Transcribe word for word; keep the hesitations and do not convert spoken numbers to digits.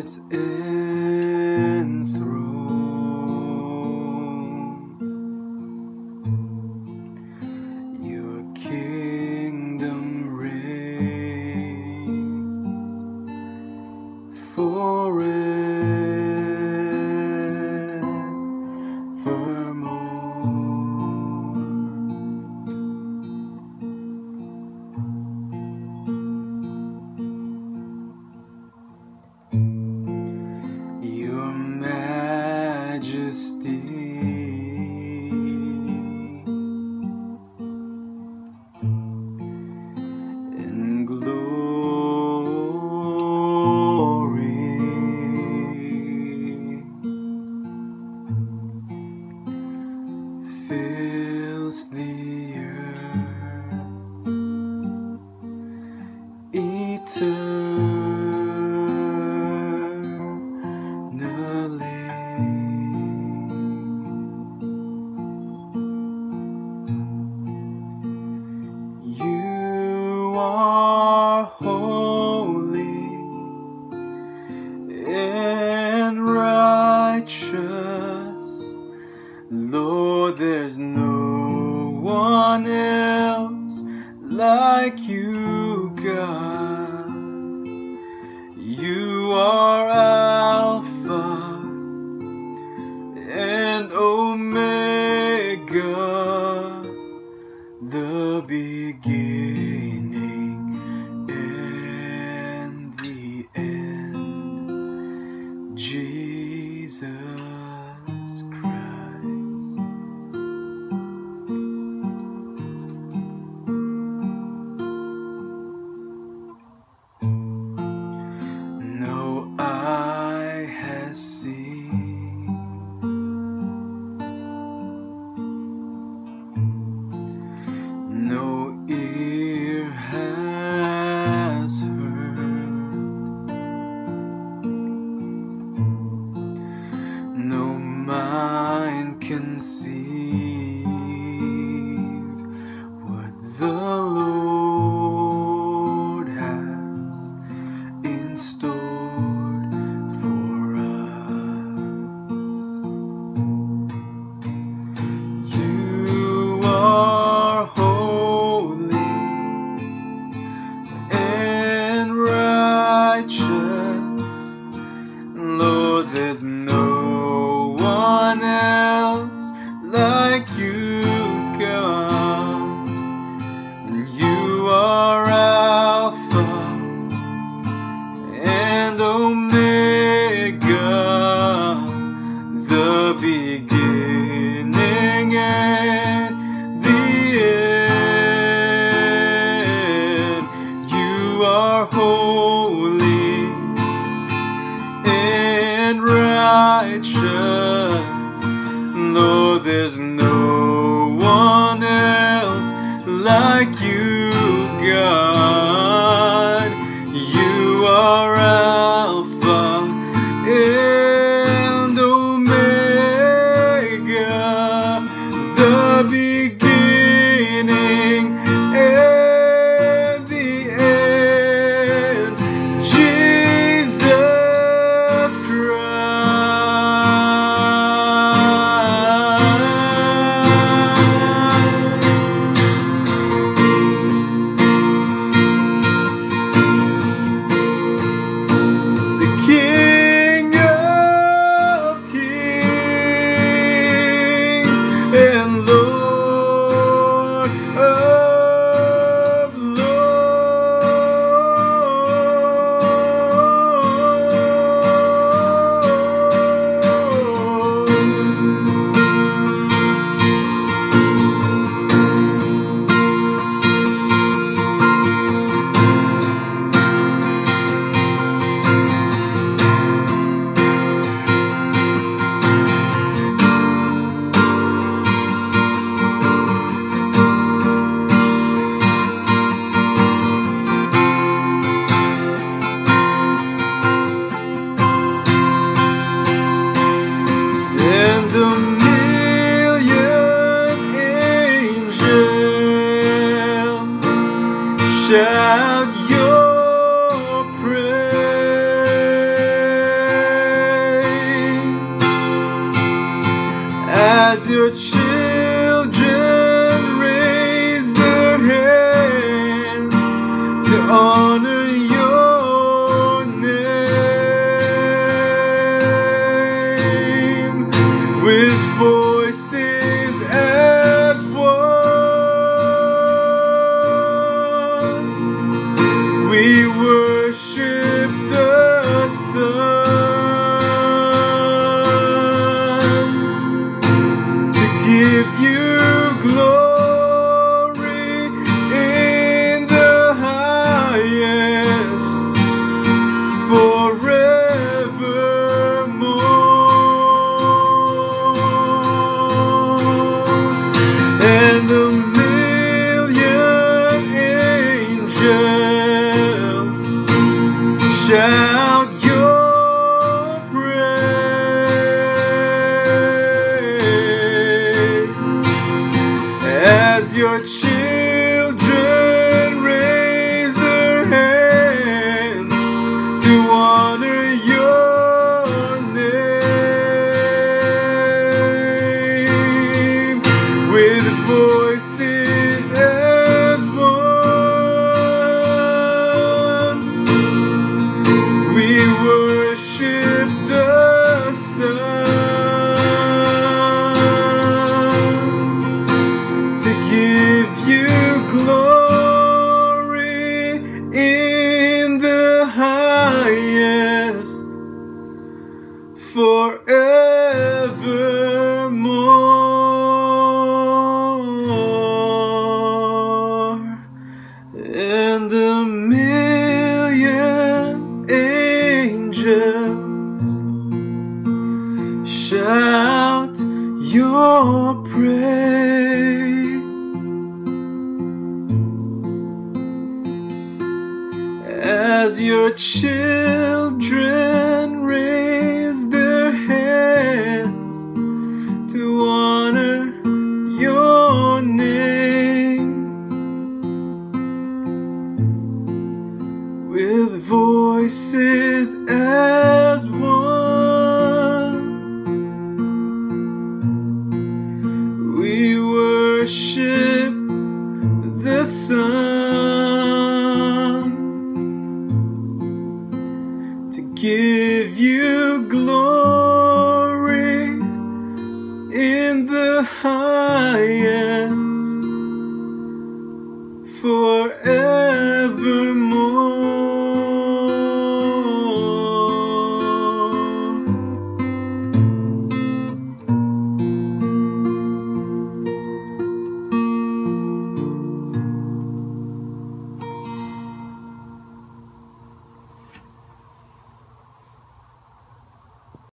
that's enthroned. Your kingdom reigns forevermore. Your majesty and glory fills the earth eternally. You are holy and righteous, Lord, there's no one else like you, God. You are Alpha and Omega, the beginning and the end, Jesus Christ. No eye has seen, no ear has heard, no mind conceive what the Lord has in store for us. You are holy and righteous, Lord, there's no one else like you, God. You are Alpha and Omega, the beginning and the end. You are holy and righteous, Lord, there's no one else like you, God. You are Alpha and Omega, the beginning and the end, Jesus King of kings and Lord of and a million angels shout your praise. your children raise their hands to honor your name, with voices as one, we worship the Son, to give you glory in the highest, forevermore. And a million angels shout your praise as your children raise their hands to honor your name, with voices as one, we worship the Son, to give you glory in the highest, forevermore. And a million angels shout your praise as your children raise their hands to honor your name, with voices as one, we worship the Son, to give you glory in the highest, forever.